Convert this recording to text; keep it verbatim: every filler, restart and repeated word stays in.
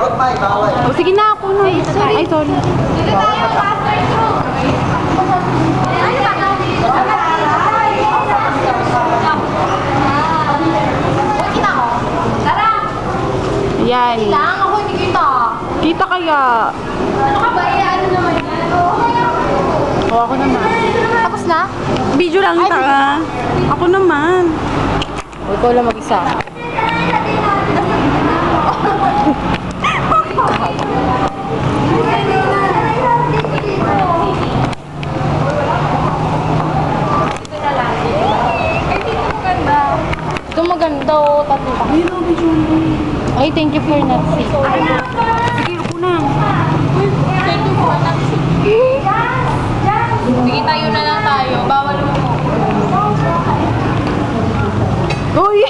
O, sige na ako na. Ay, sorry. Ayan. Lang, ako hindi kita. Kita kaya. Ano ka ba? Eh, ano naman yan? O, ako naman. Tapos na? Video lang ta. Ako naman. O, ikaw lang mag-isa. Ito maganda o. Tatlo pa. Ay, thank you for not seeing. Sige, ako na. Thank you for not seeing. Sige, tayo na lang tayo. Bawal mo. Uy!